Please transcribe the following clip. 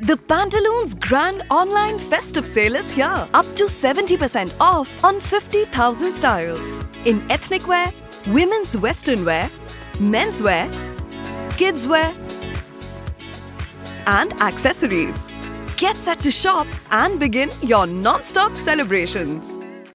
The Pantaloons Grand Online Festive Sale is here. Up to 70% off on 50,000 styles. In ethnic wear, women's western wear, men's wear, kids wear and accessories. Get set to shop and begin your non-stop celebrations.